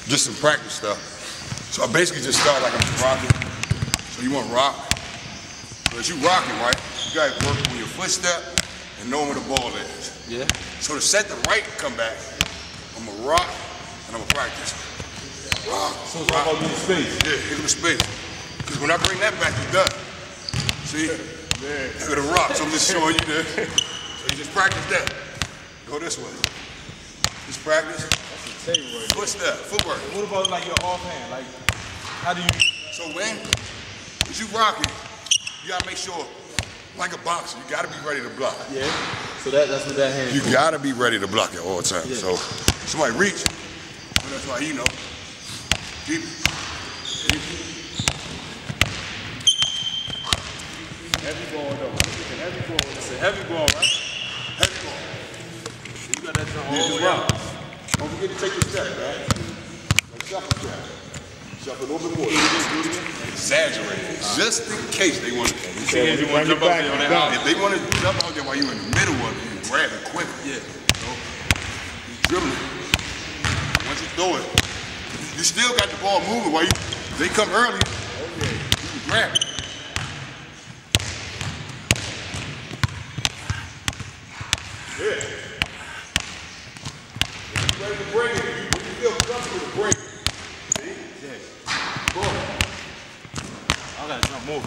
just some practice stuff. So I basically just start like I'm just rocking. So you want to rock. So as you rocking, right, you got to work on your footstep and knowing where the ball is. Yeah. So to set the right come back, I'm going to rock and I'm going to practice. Rock, so it's all about getting space. Yeah, give him space. Because when I bring that back, you're done. See? Yeah. Look at the rock, so I'm just showing you that. So you just practice that. Go this way. Just practice. Footstep, footwork. What about like your offhand? Like, how do you? So when you rocking, you gotta make sure, like a boxer, you gotta be ready to block. Yeah. So that's what that hand. You gotta be ready to block at all times. Yeah. So somebody reach, well, that's why you know. Keep. Heavy ball though. It's a heavy ball. It's a heavy ball, right? Heavy ball. You got that jump all the way out. Don't forget to take your step, right? Like shuffle step. Shuffle a little bit more. Exaggerate. Just in case they want to. If they want to jump out there on that out. If they want to jump out there while you're in the middle of it, you grab it quick. Yeah. So, you dribbling. Once you throw it, you still got the ball moving while they come early. Okay. You can grab it. Yeah. Ready to break it. When you feel comfortable to break it. See? Yeah. Go on. I gotta jump more.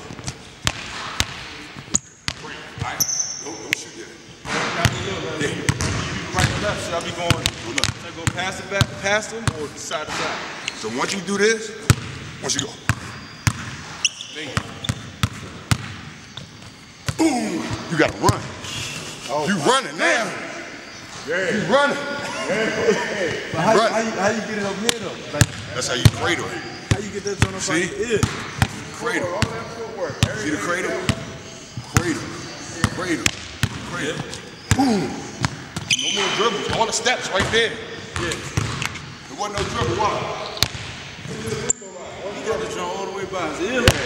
Break. All right. Don't shoot that. Yeah. Right and left. Should I be going? Should I go past them or side to side? So once you do this, once you go. Boom. You gotta run. Oh, you running now. Yeah. You running. But how you get it up here though? Like, that's how you cradle it. How you get that joint up See? here? Cradle. All that footwork. See the cradle? Cradle. Cradle. Cradle. Boom. No more dribbles. All the steps right there. Yeah. There wasn't no dribble. Why? You got the joint all the way by his ear leg.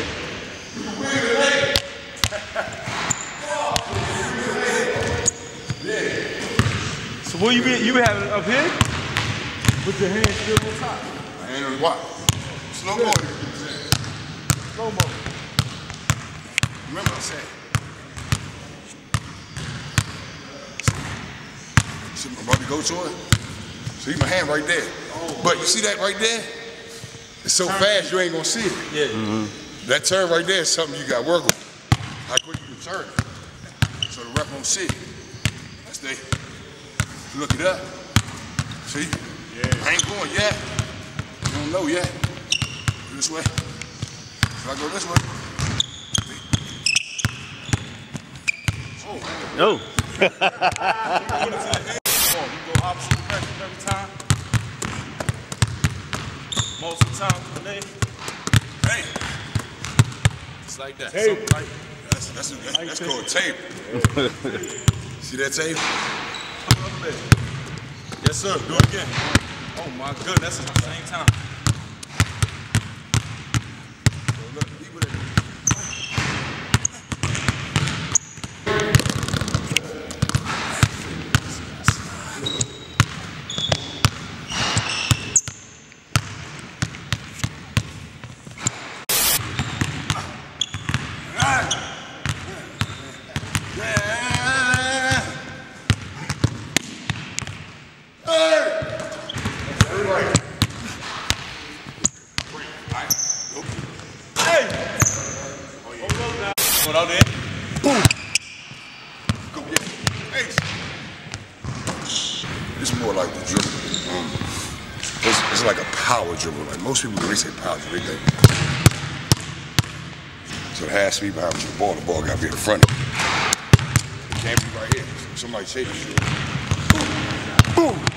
So what you been having it up here? With your hand still on top. My hand on the what? Slow mo. Slow mo. Remember I said. See, I'm about to go to it. See my hand right there. Oh. But you see that right there? It's so fast you ain't gonna see it. Yeah. Mm-hmm. That turn right there is something you got to work with. How quick you can turn it. So the ref won't see it. That's they. Look it up. See? Yeah. I ain't going yet. You don't know yet. Go this way. Should I go this way? Oh. No. You go opposite direction every time. Multiple times a day. Hey. Just like that. Tape. That's called tape. See that tape? Yes, sir. Do it again. Oh my goodness, that's at the same time. Out there. Boom. Go get it. Ace. It's more like the dribble. It's like a power dribble. Like most people, when they say power dribble, they think. So it has to be behind the ball got to be in the front of it. It can't be right here. Somebody chase it. Boom. Boom.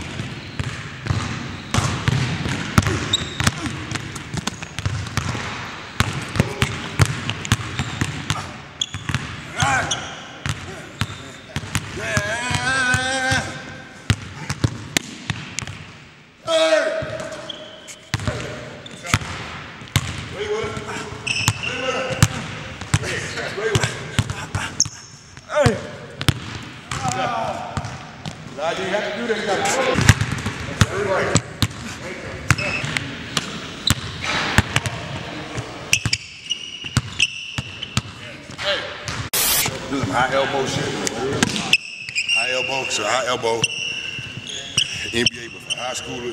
Nah, you have to do that. some high elbow shit. High elbow, so high elbow. NBA, but for high schoolers,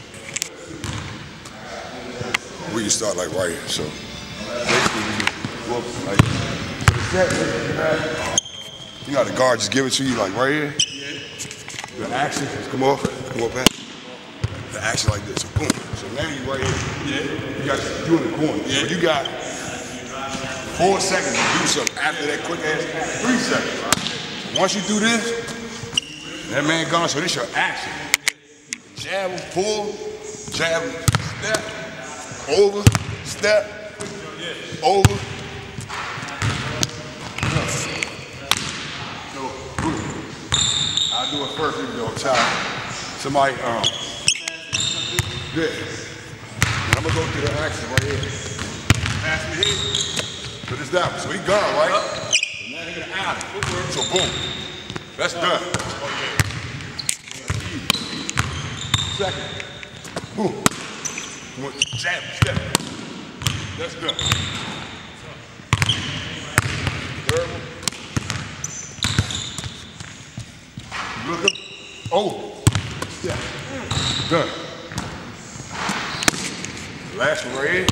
we can start like right here. So basically, we just work like so the set. You know how the guard just give it to you like right here. The action, come on, Pat. The action like this, so boom. So now you right here. You got you in the corner. So you got 4 seconds to do something after that quick ass 3 seconds. So once you do this, that man gone. So this your action. Jab, pull, jab, step, over, step, over. So, I'll do it first, even though child. Somebody, good. And I'm gonna go through the action right here. Pass me here. Put this down. So he gone, right? So now he gonna out. So boom. That's done. Second. Boom. Jab, step. That's done. Third one. Look up. Oh. Step. Done. Last one right here.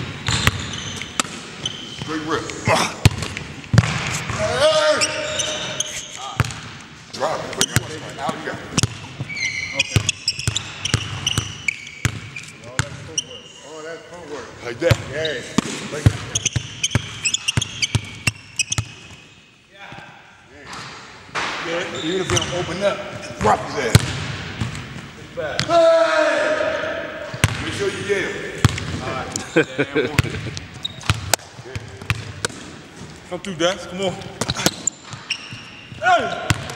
Straight rip. Hey! Drop it. But you want to find out you got it. Okay. Oh, that's footwork. Like that. Yeah. Like that. Yeah. Even if you don't open up, drop his ass. Hey! Make sure you get him. All right. Come through, Dax. Come on. Hey!